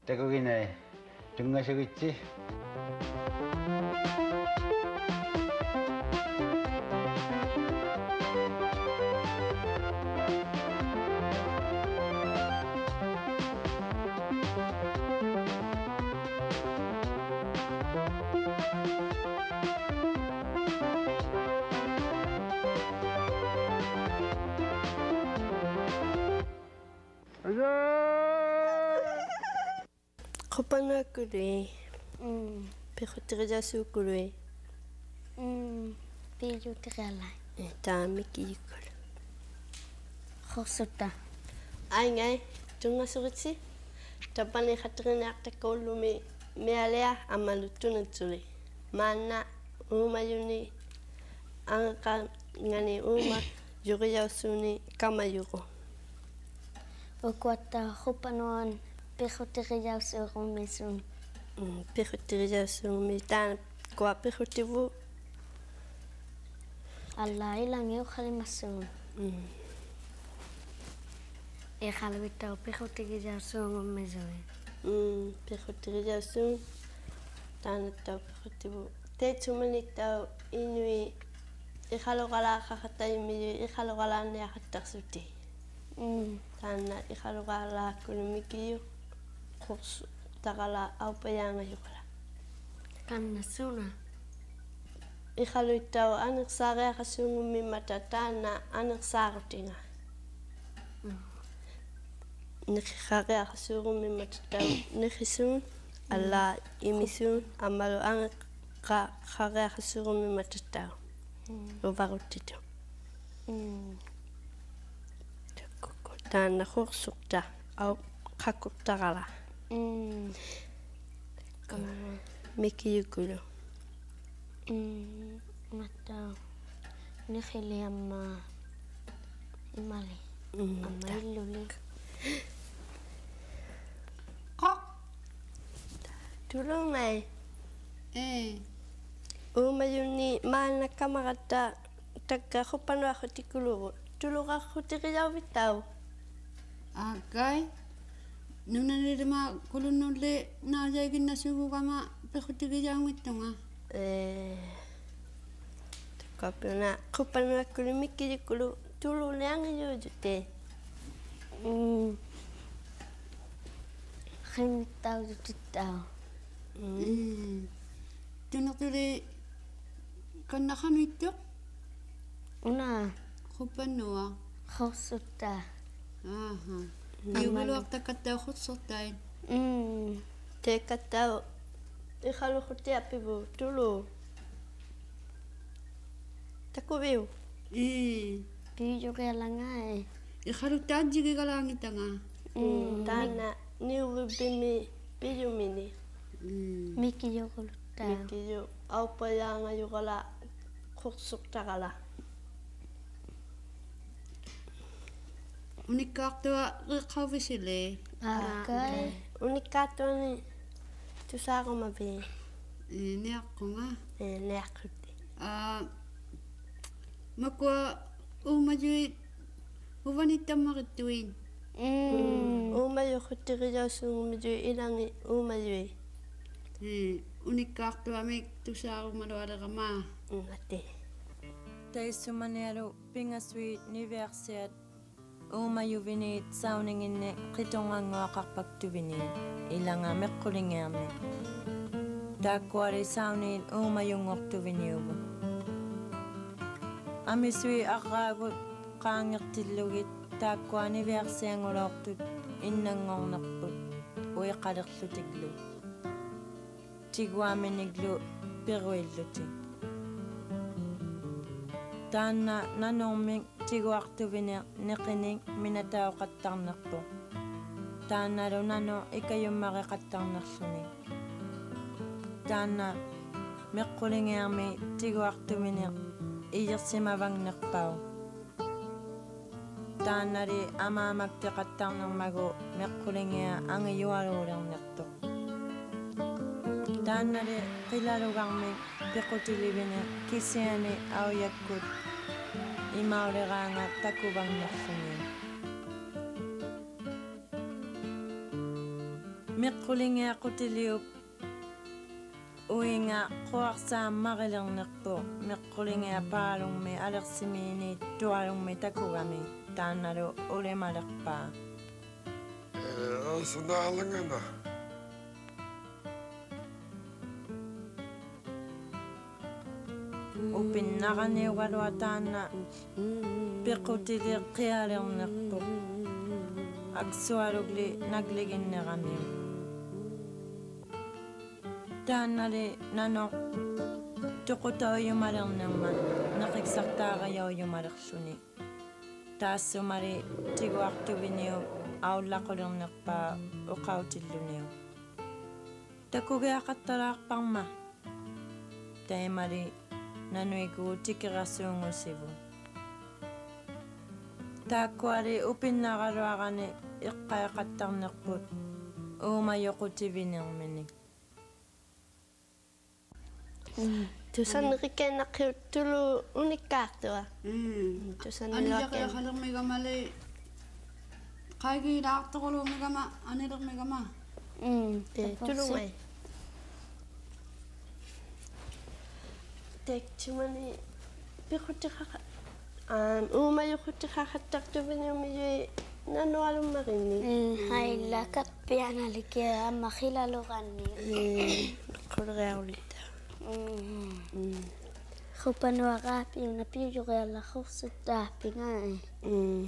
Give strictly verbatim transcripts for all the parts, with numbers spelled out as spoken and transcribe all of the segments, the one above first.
거기네 등가시겠지? Kopanakuri. Mm. Pehotirjasukuri. Mm. Pijutiralai. Taamikiyukul. Hosuta. Ai ngai, tungasurutsi. Tapani khatrinaaqtakullumi mialea amalutunutsuli. Maana umayuni anqa ngani uma yuriyausuni kamayuqu. Ukuata hupanoan pihutiriyausurumisun. Mm, pihutiriyausurumi taan kua pihutivu. Alla ilangi ukhalimasun. Mm. E khalwitau pihutiriyausurumizui. Mm, pihutiriyausun taan tau pihutivu. Te tumani tau inui ikhalogala khakhatayimiyu ikhalogala niaqattarsuti. Mm. Taana ikhalogala kulmikiyu khursu tagala aupayaanga yuqala. Kannasuna. Ikhaluittau aneqsaareaqassuungummi mata taana aneqsaarutinga. Mm. Niqareaqassuungummi mata tau niqisuun alla imisuun amalu aneqa qareaqassuungummi mata tau. Uvaruttitu. Mm. Taana khursuqta au qaqqurtaqala. Mm. Mikiyukulu. Mm. Mata nikhili amma imali. Mm. Amma illuli. Tulumai. Eh. Umayuni maana kamarata takka khupanwa khutikulu. Tuluqa khutiriyauvitau. Akai. Nunanirima kulunulle naajaginnasugugama pehutigijaungittunga. Eh. Takapuna khupanwa kulumikiyukulu tululeangiyujute. Mm. Khimtau tutau. Mm. Tunaturi kannakhanuittuq Una khupannuwa. hosuta. Aha. Yuvaluaqtakattau khutsortain. Mm. Te kattau ikhalu khutiapivu tulu. Takuviu. Eh. Piyuqialangai. Ikhalutaajigigalaangitanga. Mm. Taana niuvibimi piyumini. Mm. Mikiyuqulutta. Mikiyu aupayaanga yuqala khursuqtaqala. Unikkaartua riqqauvisile. Akai. Unikkaattuani tusaarumavi. Eh niaqqunga. Eh neaqqutti. Ah. Makua uumajui uvanittammarittuin. Mm. Umayu khutiriyaussuungumiju ilangi umayui. Eh unikkaartuamik tusaarumalualeramaa. Ngati. Taissumanialu pingasui niversiat umayuvini sauninginne qitonganguaqarpaktuvini ilanga meqqulingearni taakkuari sauniin umayungortuviniugu amisui aqraagut qaangertillugit taakkuani versianguloortut innangornerput uiqalerlutiklu tiguaminiglu piruilluti taanna nanorming tiguartuvine neqining minatauqattarnerpu taannalu nano ikayummareqattarnerluni taanna meqqulingearmi tiguartuvine ijersimavangnerpau taannari amaamakteqattarnermagu meqqulingea angiyualuulernertu taannari qilalugarmi piqutilivine kisiani auyakkut imauleranga takuvangnerluni Meqqulingea qutiliup uinga quarsaammarilernерпу meqqulingea paalungmi alersimini tualungmi takugami taannalu ulimalerpaa Sunaalangana. Upinnaqaniugalua taanna piqutiliqqialernerpoq aksualugli nagliginneramiu taannali nanoq tuqutauyumalernerman naqiksartaaqayauyumalerluni taassumali tiguartuviniu aullaqulерnerpaa uqautilluniu takugiaqattalaarparma taimali nanuigu tikerasuungusivu taakkuali upinnaqaluarani iqqaaqattarnerput uumayoqutivinermini Tusannerikkeennaqqiut tulu unikkaartua. Mm. Tusanniluakken. Anilerqalermigamali qaigiilaartoqulumigama anilermigama. Mm. Tulumai. Tekchumani piqutiqaqa um uumayoqutiqaqattartuviniumijui nanualummarinni. Hailla kappianalike amma khilaluqanni. Qulreaulita. Mm. Khupanuaqaapi una piujuqialla khursuttaapingai. Mm.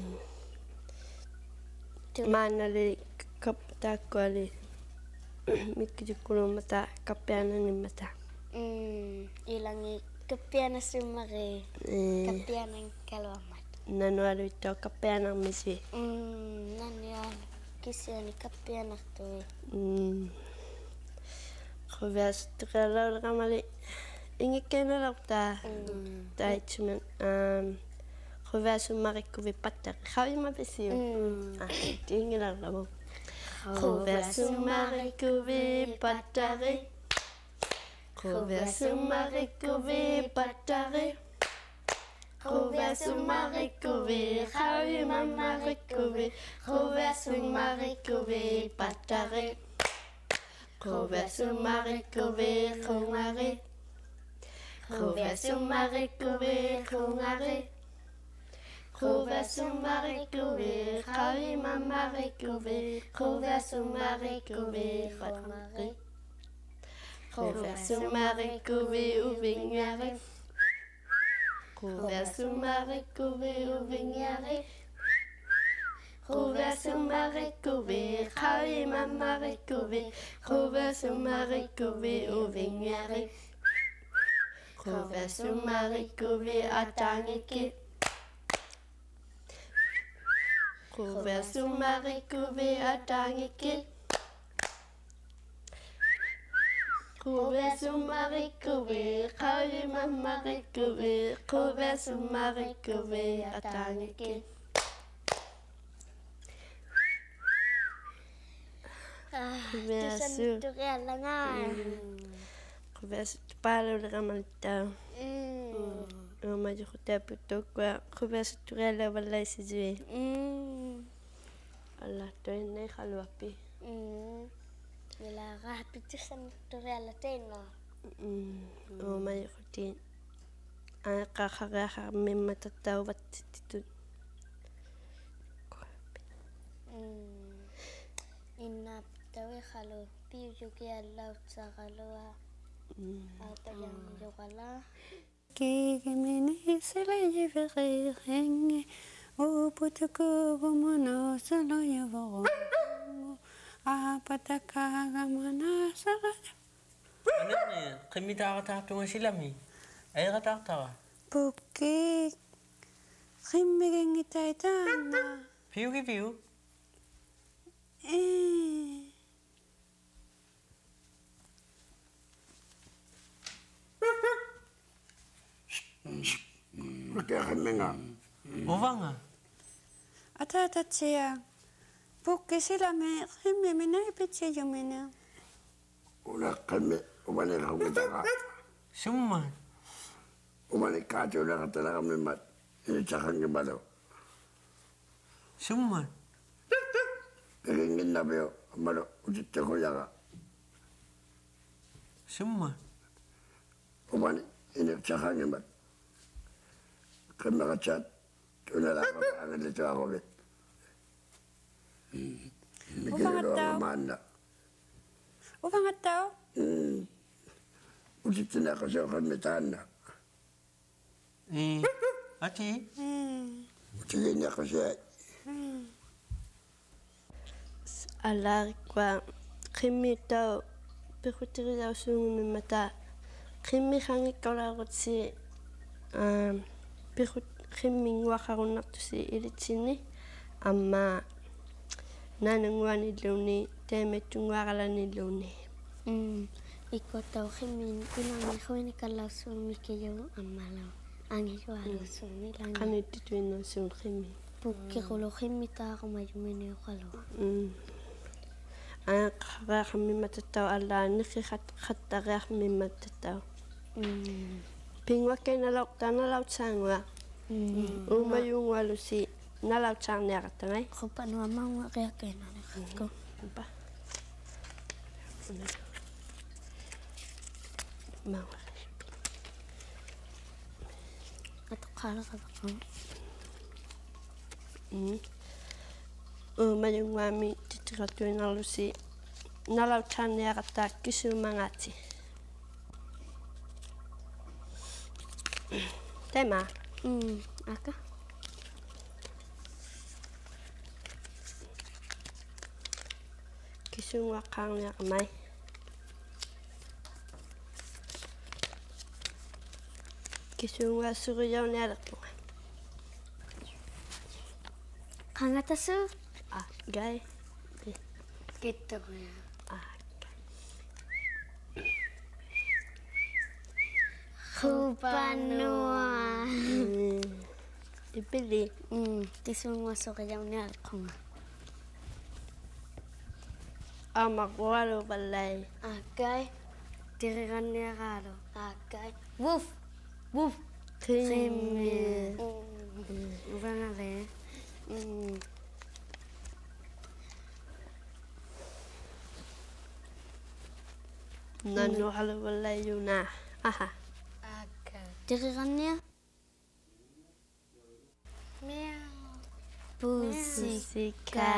Maanali kaptaakkuali mikkijukkulumata kappiananimmata. Mm. Ilangi kappianasummari kappianan kaluammat. Nanualuittua kappianarmisi. Mm. Nannial kisiani kappianartui. Mm. Quvastukalaulqamali ingikkenalartaa taitsuman um quvasummarikkuvi pattaq qawima pisiu ah tingilarlamu quvasummarikkuvi pattaqi quvasummarikkuvi pattaqi quvasummarikkuvi qawimammarikkuvi quvasummarikkuvi pattaqi Quvasummarikkuvi qungari Quvasummarikkuvi qungari Quvasummarikkuvi qawimammarikkuvi Quvasummarikkuvi qungari Quvasummarikkuvi uvingari Quvasummarikkuvi uvingari Quvasummarikkuvi qawimammarikkuvi Quvasummarikkuvi uvingari Quvasummarikkuvi atangiki Quvasummarikkuvi atangiki Quvasummarikkuvi qawimammarikkuvi Quvasummarikkuvi atangiki Tusan tuqialla ngai. Quvas paaluleramaltaa umajuqutaaputtuukkua quvasuttuqialla vallaisisui Mm. аллаартуиннай халуаппи Mm. Nilaqaapi tusan tuqialla teino. umajuqutiin aaqaqaqaqarmimmatаттауvattittut Mm. Inna tawi khalu piujuqiallautsaqalua. Aatajan juqala. Kigimini silajiveriringe uputukuvumono saloyavogo apatakagamana salaj Anaknya, kami tak kata tu ngasih lami. Ayah kata kata. Puki Khimmigengi taitana View ke view. eh Kemenga. Ovanga. Atatatsia Puki silame khimmimina ipitsijumina Ula kami umane rakutara. Semua. Umane kacu ula katara kami mat. Ini cakang kembali. Semua. Keringin nabi yo. Amaro, utite ko yaga. Semua. Umani, ini cahangnya mat. Kena kacat, tuna lah kau angin itu aku bet. Mikir doang mana. Upa nga tao? Utite na kasi ako mitana. Eh, ate. Utite na kasi ay. Alari kwa kimi tau pikutiri tau sungu mata kimi hangi kalarutsi pikut kimi ngwakarunaktusi iritini amma nanangwani luni temetungwaralani luni. Iko tau kimi kunangi kawini kalasu mikeyo amala angi kalasu ni langi. Kani tituino sun kimi. Puki kulo kimi ta kumayumini kalo. Ana kharak mi matatau ala niki khat khattarak mi matatau. Pingwa ke na lauk tana lauk sangwa. Uma yung walusi na lauk sang ne katangai. Kopa no amang kaya kena ne khatko. Ba. Mau. Atau kala kabako. Uma yung wami titiratuin alusi na lauk sang ne katak kisu mangati. Tema. Hmm, aka. Kisung wakang niya kamay. Kisung wa suriyaw niya lato. Kangata su? Ah, gay. Gitu ya. Ah, Kupanua. ipili. Hmm, kisung masuk ke jam ni aku. Amakwalo balay. Agai, tirikan niya kalo. Agai, woof, woof. Krimi. Bukan ada. Hmm. Nanu halo balay yun na. Aha. Agai. Tirikan niya. Meow. Pusika.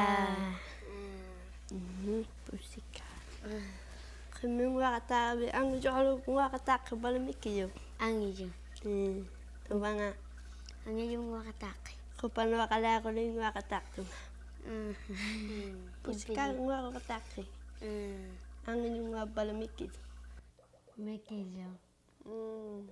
Pusika. Kami wakata be ang jolo wakata kabal mikiyo. Angin je. Hmm. Tubanga. Angin yung wakatak. Kupan wakala ko ning wakata tu. Hmm. Pusika wakata. Hmm. Ang yung wabal mikid. Mekijo. Hmm.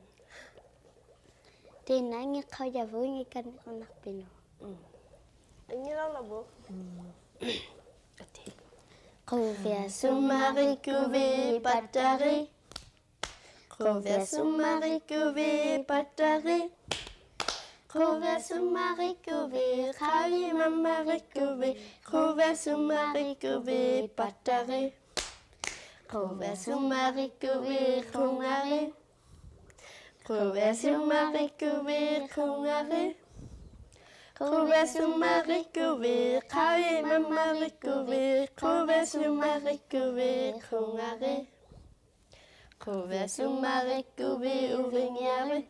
Tinangin kau jauh ni kan anak pino. Ang ilaw labo. Ati. Kuvia Sumari kuvi patari. Kuvia sumari kuvi patari. Kuvia sumari kuvi khawi mamari kuvi. Kuvia sumari kuvi patari. Kuvia sumari kuvi khungari. Kuvia sumari kuvi khungari. Kuvia sumari kuvi khawi mamari kuvi. Kuvia sumari kuvi khungari. Kuvia sumari kuvi uvinyari.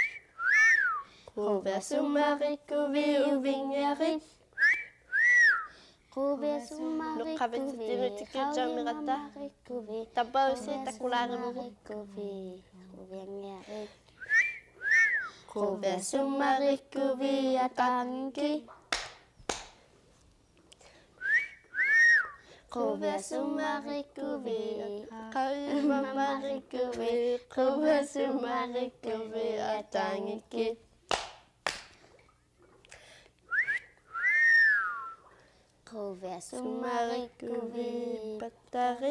Kuvia sumari kuvi uvinyari. Kuvia sumari kuvi khawi mamari kuvi. Tabaw si takulari mo. Kuvi kuvi ngari. Kuvia sumari kuvi atangi. Kuvia sumari kuvi khawi mamari kuvi. Kuvia sumari kuvi atangi. Kuvia Sumari sumari kuvi kuvi patari.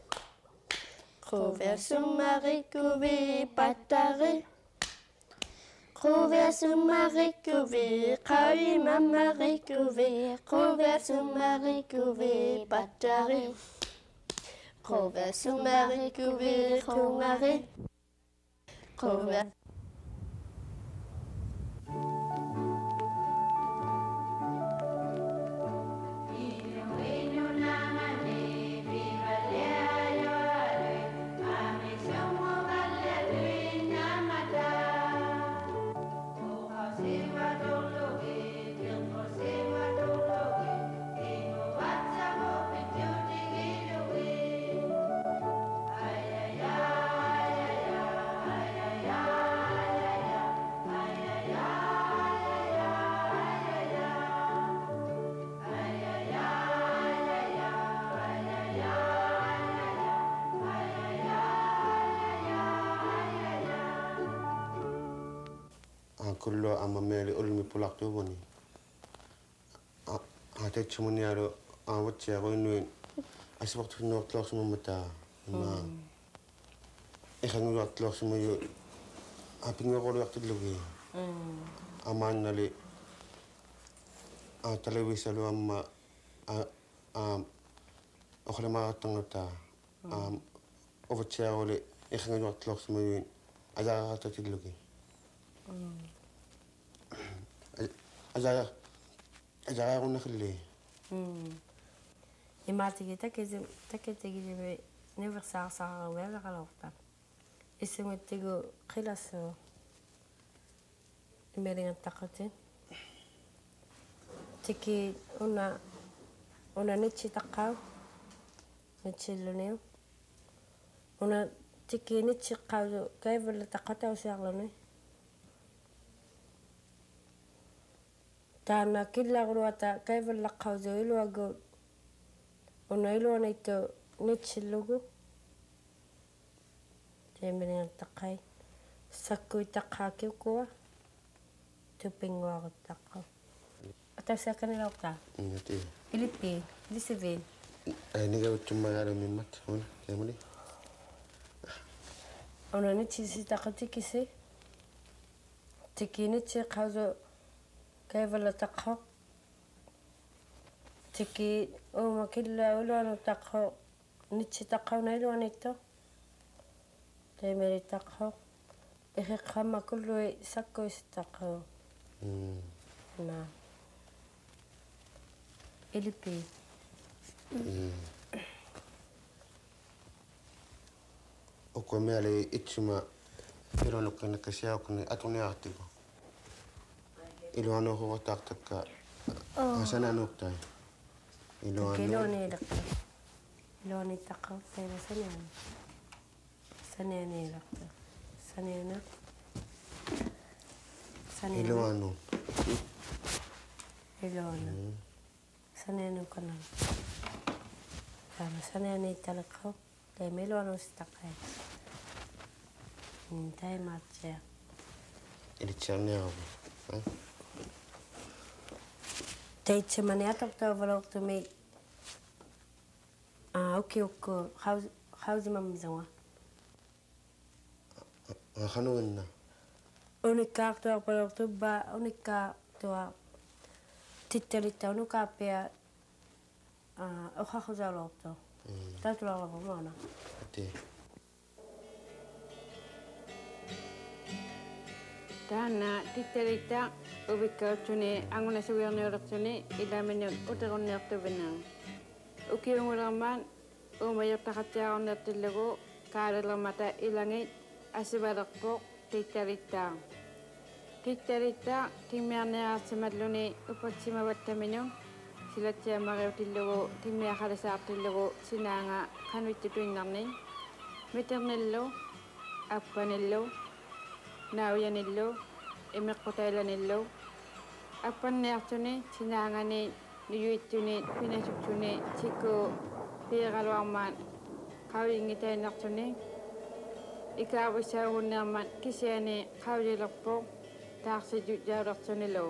Kuvia sumari kuvi patari. Kuvia sumari kuvi khawi mamari kuvi. Kuvia sumari kuvi patari. Kuvia sumari kuvi khungari. Kuvia Wenu namane kullo amma meli ulmi pulaqtu boni a te chumuni aro a watcha go inu asibaqtu no tlaq sumata ma ikhangu wa tlaq sumu yo a pingo go waqtu lugi aman nali a televisa lo amma a a okhla ma tangata am watcha go le ikhangu wa tlaq sumu yo aja ta tilugi aja aja ko nakhli mm imati kita keze takete gebe never sa sa wala kalofta ismu tigo khilaso imeringa takate tiki una una nichi taqaw nichi luneo una tiki nichi qaw kayvel taqata usiaqlone Tana kila gruata kaivel la qawzo ilu ago ono ilu anaito nichilugu temene taqai sakku taqaki ko tupingwa taqqa ata sakane lauta ngati ilipi disive ai niga utuma yaro mimat on kemuni ono nichi sitaqati kisi tikini chi qawzo كيف لا تقهو تكي او ما كلا ولا انا تقهو نتشي تقهو نايلو انيتو تيمري تقهو اخي خما كله سكو يستقهو نعم اللي بي وكم علي اتشما يرونو كنا كشيا وكنا اتوني اعتقو إلو أنا هو تاكتك عشان أنا وقتي إلو أنا كيلوني لك لوني تقو سنة سنة سنة لك سنة سنة إلو أنا إلو أنا سنة كنا كما سنة تلقو دايما إلو أنا استقي دايما تجاه إلي تشارني أبو Tei mani atok tau valok tu me ah oke oke how how di mam zawa khanu inna unika tu valok tu ba unika tu titeli tau no ka pe ah o kha khuza lok tu ta tu la ko mana ati Tana titterita ubikautune anguna suwirneurtune ilaminun uteronnertuvina. Ukiungulaman umayotaqatiaornertillagu kaalelermata ilangi asivalerpo titterita. Titterita timmiarneaartimalluni upatsimavattaminun silatiamariutillagu timmiaqalisaartillagu sinaanga qanuittituinnerni miternillu appanillu Nauyanillo, Emercotalanillo, Apannertune, Tinangani, Nuyitune, Pinatune, Tico, Piraloaman, Kawingitainartune, Ikawisaunnerman, Kisiane, Kawilapo, Tarsi Jarartunillo.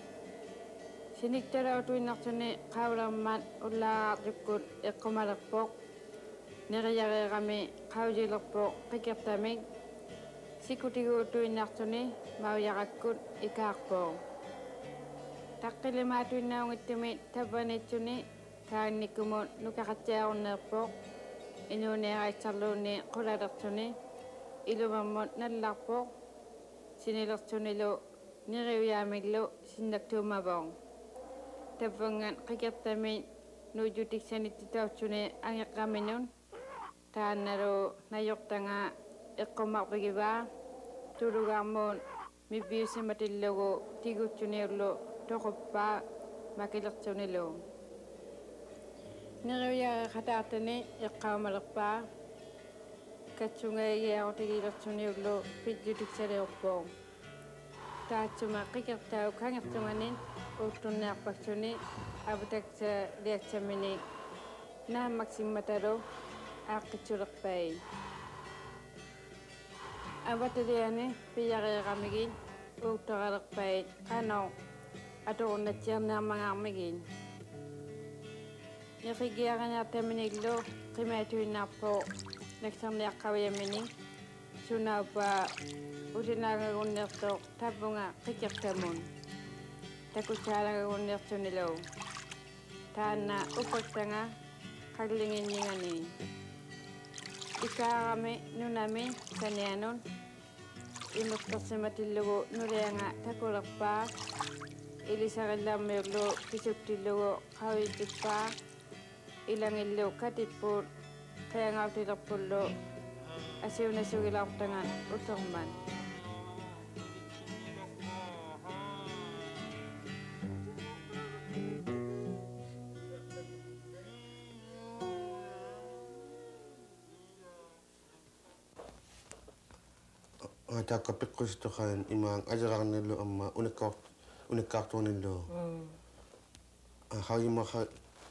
Sinictarautuinartune, Kawlaman, Ula Rikut, Ekomalapo, Neriarame, Kawilapo, Pikertame, Sikutigo tuinartune mauyaqakkut ikaarpo taqqilimaatuinnaungittumit tavanitsuni kaannikkumut nukaqatsiaorneerpo inuuniaraitsarluunni qulalertuni ilumammut nallarpo sinilertunilu niriuyaamillu sinnaktuumavoong tavangan qikertami nuujutiksanititautsuni angeqqaminun taannalu nayortanga eqqummarpigiva tulugaarmuun mippiusimatillugu tigutsuniullu toquppaa makilertunilu neriuyaaqataartani eqqaumalerpaa katsungayiaortigilertuniullu pitjutiksalerpoo taatsuma qikertau kangertumanin uuttunnearpaksuni avutaksa liatsamini naammaksimatalu aaqqitsulerpai Abateliane, Piyareramigi, uutaqalaqpait qanao atuqunnatsiarniarmagaarmigin niqigiaqaniartaminillu qimaatuinnaarpo naksarniaqqaviamini sunaapa ulinaagagunniartoq tapunga qikiqtamun takutsaalagagunniartunilu taanna upaktanga qallinginnyingani ikaarami nunami kanianun imuqqersimatillugu nulianga takulerpaa ilisaqillarmiullu pisuttillugu qavitippaa ilangillu katippuut qiangautilerpullu asiunasugilaartangan uterman Taka piqqustoqaan imaang ajararnillu amma unikkaart unikkaartuunillu ahawimaka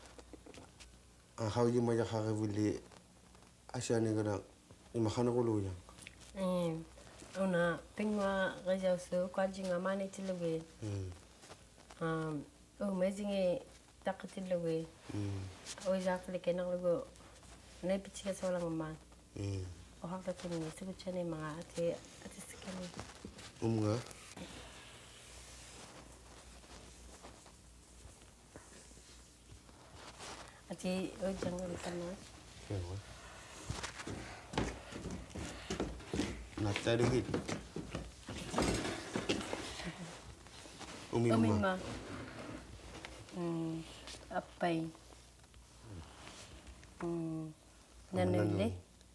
ahawimajaqarivulli asianigala imakhaneruluuya eh una pingwa rejausu kwajinga manitilugi um umezinge taqatilugi uisaaflikenerlugu nepichika solangamma ohaqtatini siguchani mga ati ati sikani umnga ati ujangal kana yawa natarigit umimma umimma hmm appay hmm nanulli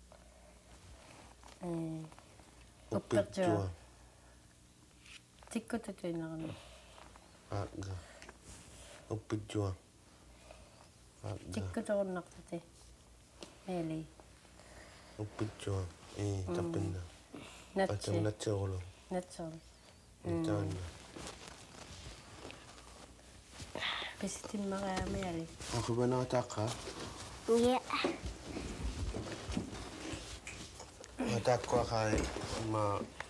eh uppajua tikkututuinarnu aga uppajua tikkutorunartati meeli uppajua eh tappinna natsi atam natserulu natsorlu taanna pisitimmaraa meeli akubanaataaqa Iya. Ataakkuaqai ma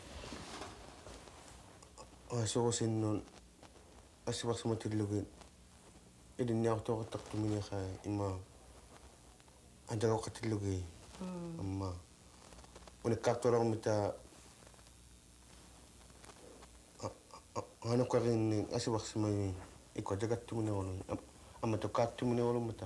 asurusinnun assivarsumatillugit ilinniartoqattaqtuminiqai ima antagoqqatillugi amma unikkaartualermita anuqqarinni asivarsimagi ikku atagattuminerulun amma tukkaattuminerulumata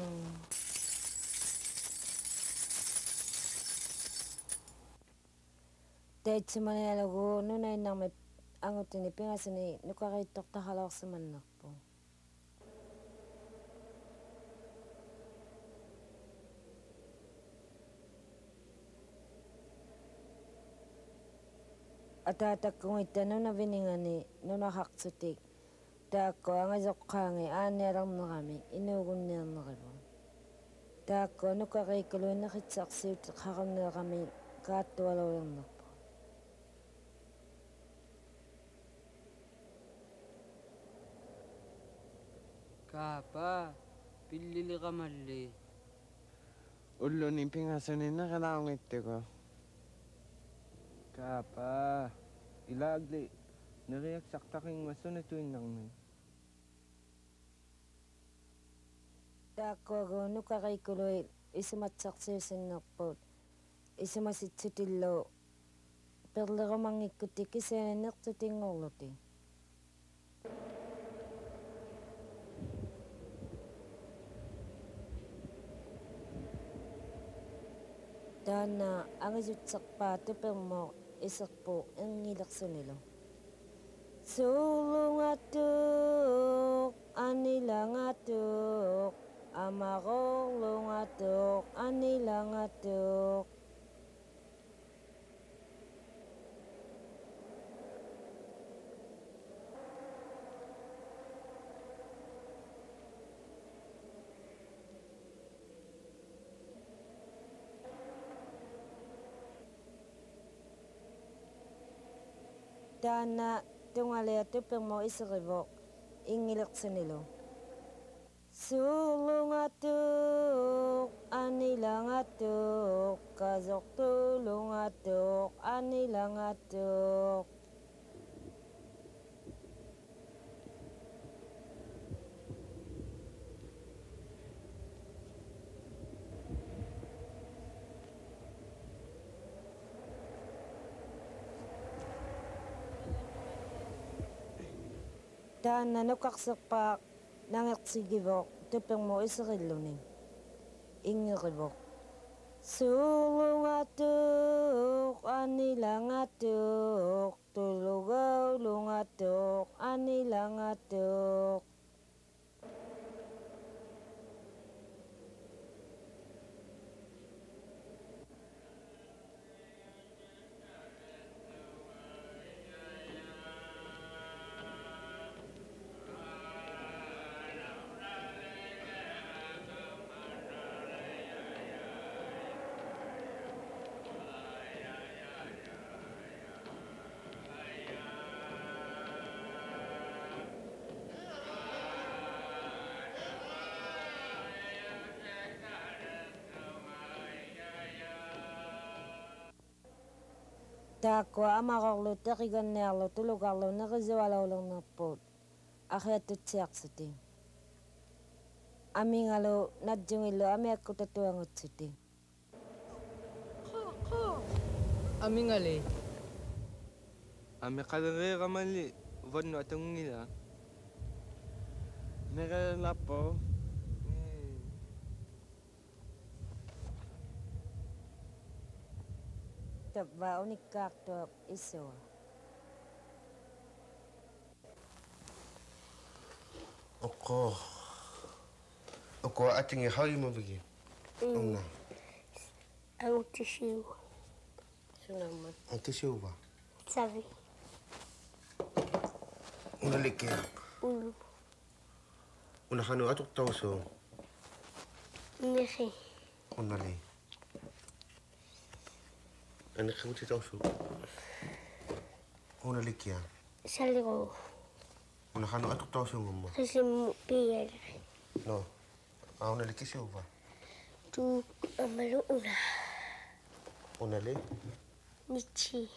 Teitsimanialagu nunainarmi angutini pingasini nukariittortaqaloorsimannerpu. Ataatakkungitta nunaviningani nunaqartutik taakku angasoqqaangi aanialernerami inuugunniernerivu. Taakku nukariikkaluinneqitsarsiut qarnerami kaattualuulernerpu. Kaapa, pilliliqamalli. Ulluni pingasunina qalaungittako. Kaapa, ilaagli neriaksaqtaqinguassunatuinnarmi. Taakkuagu nukariikkului isumatsarsiusinnerput isumasitsutillu perlerumangikkutik kisianertutingorluti. Taana angisutserpaa tupermo iserpu ingilersunilu. Sulungatuk anilangatuk amarolungatuk anilangatuk. Taana tungalea tupermo iserivo ingilersunilu. Sulungatuk anilangatuk kazok tulungatuk anilangatuk. Taana nukaqserpaaq nangertsigivoq tuppermo iserilluning. Ingerivoq. Sulungatuq anilangatuq tulugaulungatuq anilangatuq. Taakua amaqorlu taqiganniarlu tuluqarlu nerisualaulernerpuut aqiatutsiaqsuti. Amingalu natjungillu amiakkutatuangutsuti. Amingali. Ami qaleriiqamali vannu atungila. Nerelappo. Tabba unikkaartuaq issua. Oko. Oko atingi haima bagi. Onna. Autisiu. Sunaman. Antisiu ba? Savi. Una leke. Ulu. Una hanu atuk tauso. Nisi. Una le. Ana khabuti tauso. Una leke. Saligo. Una hanu atuk tauso ngomma. Risimu piel. No. Ah, una leke siu ba? Tu amalu una. Una le. Nichi.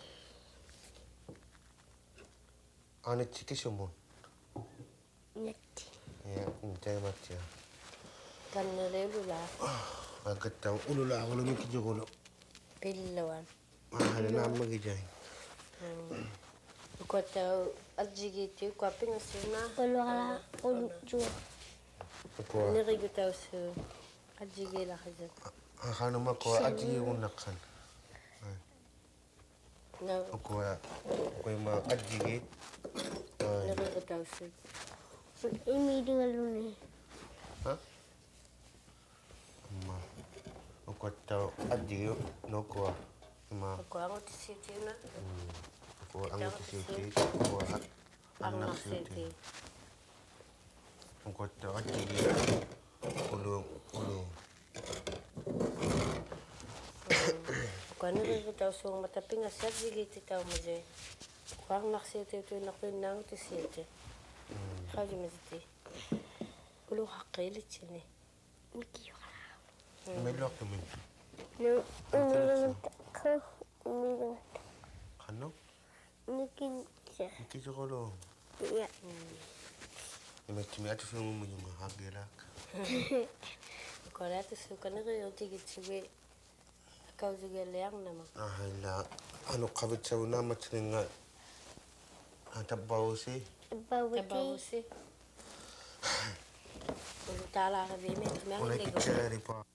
Ana tiki siu Netti. Ya, ntai matia. Kannelelu la. Agata ulula wala miki jogolo. Pillawan. Ah, ada nama gijai. Ko tau aljigiti ko pinga suna. Olora oluju. Ko. Nirigu tau su aljigila khazat. Ah, khanu ma ko aji unakhan. No. Ko ko ma aji. Nirigu tau su. Ini dingaluni. Ha? Ma. Ko tau aji no ko ma. Ko angot siti na. Ko angot siti ko anak siti. Ko tau aji ulu ulu. Ko nirigu tau su mata pinga aljigiti tau maje. Ko anak siti tu nakpinang tu siti. خاجي مزتي ولو حقيلي تشني Niki. Melok temen. No. Kau. Ini. Khanu? Niki. Niki jogolo. Ya. Ime timi atu fiu mu mu hagela. Ko la tu su kana ri oti gitsi kau juga leang nama. Ah la anu qabit sauna matringa. Atabau si. Bawuti. Ulu tala ka vime tu me Oleh kita ripa.